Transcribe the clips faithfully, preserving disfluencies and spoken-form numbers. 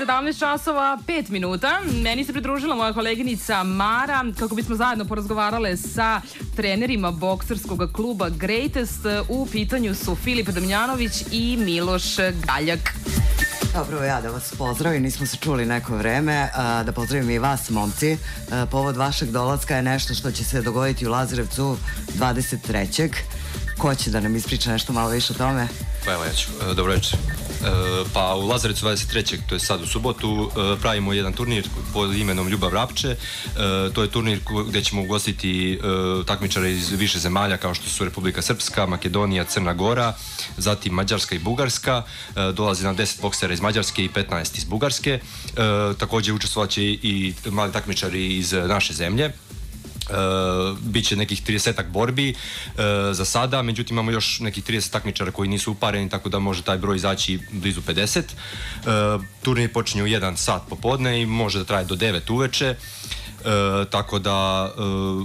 sedamnaest časova, pet minuta. Meni se pridružila moja koleginica Mara kako bismo zajedno porazgovarale sa trenerima bokserskog kluba Greatest. U pitanju su Filip Damjanović i Miloš Galjak. Dobro, ja da vas pozdravim, nismo se čuli neko vreme, da pozdravim i vas, momci. Povod vašeg dolaska je nešto što će se dogoditi u Lazarevcu dvadeset trećeg Ko će da nam ispriča nešto malo više o tome? Pa evo ja ću. Dobro večer. Pa u Lazarevcu dvadeset trećeg to je sad u subotu, pravimo jedan turnir pod imenom Ljubav Rapče. To je turnir gde ćemo ugostiti takmičare iz više zemalja kao što su Republika Srpska, Makedonija, Crna Gora, zatim Mađarska i Bugarska. Dolazi nam deset boksera iz Mađarske i petnaest iz Bugarske. Takođe učestvovaće i mali takmičari iz naše zemlje. Uh, biće nekih tridesetak borbi uh, za sada, međutim imamo još nekih trideset takmičara koji nisu upareni, tako da može taj broj izaći blizu pedeset. Uh, turnir počinje u jedan sat popodne i može da traje do devet uveče. Uh, tako da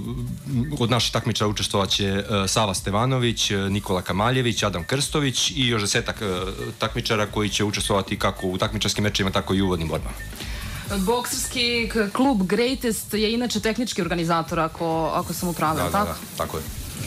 uh, od naših takmičara učestvovaće uh, Sava Stevanović, Nikola Kamaljević, Adam Krstović i još desetak uh, takmičara koji će učestvovati kako u takmičarskim mečima, tako i u uvodnim borbama. Bokserski klub Greatest je inače tehnički organizator, ako, ako sam upravila, da, tako? Da, da, tako je.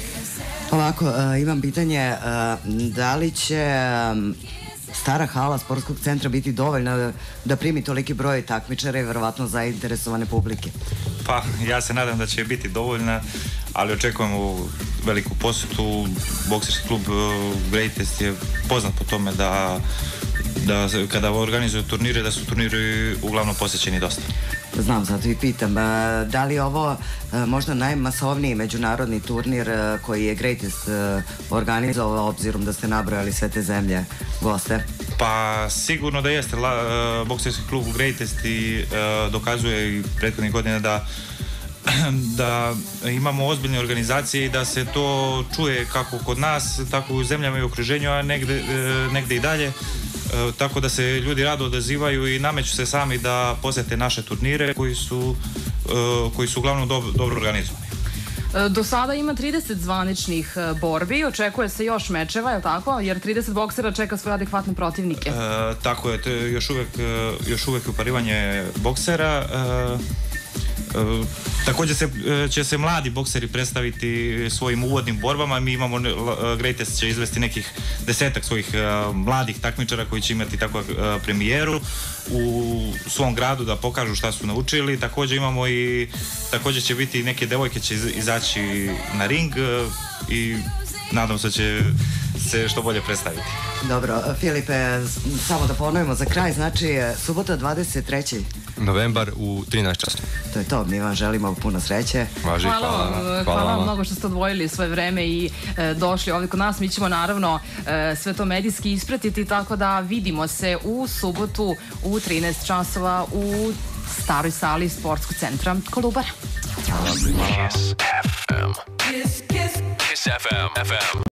Ovako, uh, imam pitanje, uh, da li će um, stara hala sportskog centra biti dovoljna da, da primi toliki broj takmičara i verovatno zainteresovane publike? Pa, ja se nadam da će biti dovoljna, ali očekujemo veliku posetu. Bokserski klub uh, Greatest je poznat po tome da da kada organizuju turnire, da su turniri uglavnom posjećeni dosta. Znam, zato i pitam, da li je ovo možda najmasovniji međunarodni turnir koji je Greatest organizovao, obzirom da ste nabrojali sve te zemlje goste? Pa sigurno da jeste. Bokserski klub Greatest i dokazuje i prethodnih godina da da imamo ozbiljne organizacije i da se to čuje kako kod nas, tako u zemljama i okruženju, a negde, negde i dalje. E, tako da se ljudi rado odazivaju i nameću se sami da posete naše turnire koji su, e, koji su uglavnom do, dobro organizovani. Do sada ima trideset zvaničnih borbi, očekuje se još mečeva, je li tako? Jer trideset boksera čeka svoje adekvatne protivnike. E, tako je, to je još uvek, još uvek uparivanje boksera. E, E, također se, će se mladi bokseri predstaviti svojim uvodnim borbama. Mi imamo, Greatest će izvesti nekih desetak svojih uh, mladih takmičara koji će imati takvu uh, premijeru u svom gradu da pokažu šta su naučili. Također imamo i također će biti neke devojke će iz, izaći na ring uh, i nadam se da će se što bolje predstaviti. Dobro, Filipe, samo da ponovimo za kraj, znači subota dvadeset trećeg novembar u trinaest časova. To je to, mi vam želimo puno sreće. Važi, hvala, hvala, hvala, hvala vam mnogo što ste odvojili svoje vreme i e, došli ovdje kod nas. Mi ćemo naravno e, sve to medijski ispratiti, tako da vidimo se u subotu u trinaest časova u staroj sali sportskog centra Kolubara. Hvala. Kiss F M. Kiss F M.